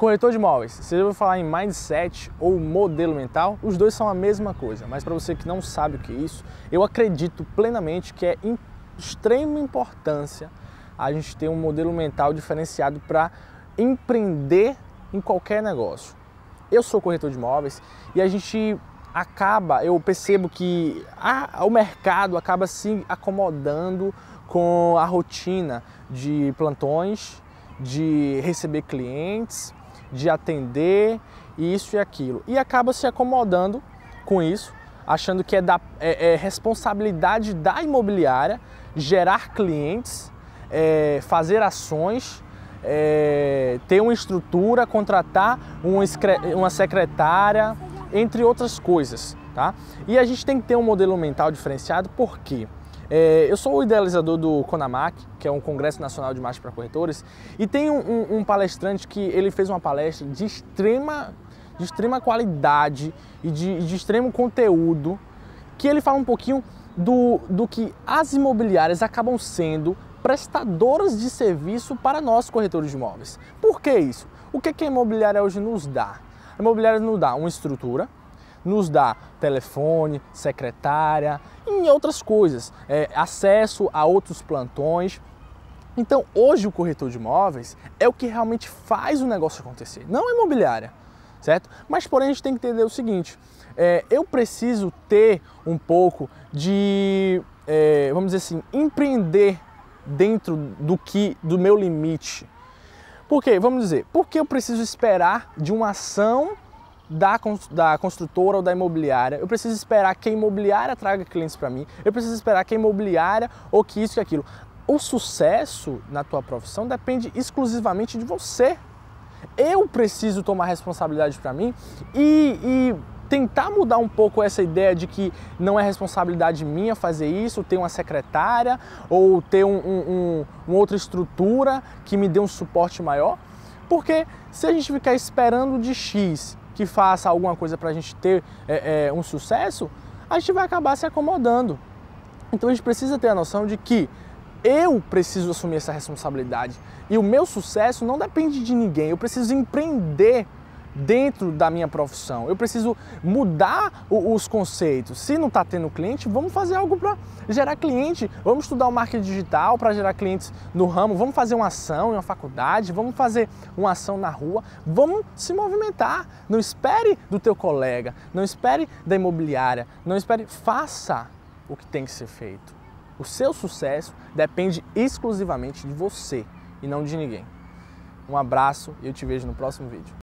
Corretor de imóveis, você já ouviu falar em mindset ou modelo mental? Os dois são a mesma coisa, mas para você que não sabe o que é isso, eu acredito plenamente que é de extrema importância a gente ter um modelo mental diferenciado para empreender em qualquer negócio. Eu sou corretor de imóveis e eu percebo que o mercado acaba se acomodando com a rotina de plantões, de receber clientes, de atender isso e aquilo. E acaba se acomodando com isso, achando que é responsabilidade da imobiliária gerar clientes, fazer ações, ter uma estrutura, contratar uma secretária, entre outras coisas, tá? E a gente tem que ter um modelo mental diferenciado, porque eu sou o idealizador do CONAMAC, que é um Congresso Nacional de Marketing para Corretores, e tem um palestrante que ele fez uma palestra de extrema qualidade e de extremo conteúdo, que ele fala um pouquinho do que as imobiliárias acabam sendo prestadoras de serviço para nós corretores de imóveis. Por que isso? O que a imobiliária hoje nos dá? A imobiliária nos dá uma estrutura, nos dá telefone, secretária e outras coisas, acesso a outros plantões. Então hoje o corretor de imóveis é o que realmente faz o negócio acontecer, não a imobiliária, certo? Mas porém a gente tem que entender o seguinte, eu preciso ter um pouco de, vamos dizer assim, empreender dentro do meu limite. Por quê? Vamos dizer, porque eu preciso esperar de uma ação da construtora ou da imobiliária, eu preciso esperar que a imobiliária traga clientes para mim, eu preciso esperar que a imobiliária ou que isso e aquilo. O sucesso na tua profissão depende exclusivamente de você. Eu preciso tomar responsabilidade para mim e tentar mudar um pouco essa ideia de que não é responsabilidade minha fazer isso, ter uma secretária ou ter uma outra estrutura que me dê um suporte maior. Porque se a gente ficar esperando de X que faça alguma coisa para a gente ter um sucesso, a gente vai acabar se acomodando. Então a gente precisa ter a noção de que eu preciso assumir essa responsabilidade e o meu sucesso não depende de ninguém, eu preciso empreender dentro da minha profissão, eu preciso mudar os conceitos. Se não está tendo cliente, vamos fazer algo para gerar cliente, vamos estudar o marketing digital para gerar clientes no ramo, vamos fazer uma ação em uma faculdade, vamos fazer uma ação na rua, vamos se movimentar. Não espere do teu colega, não espere da imobiliária, não espere, faça o que tem que ser feito. O seu sucesso depende exclusivamente de você e não de ninguém. Um abraço e eu te vejo no próximo vídeo.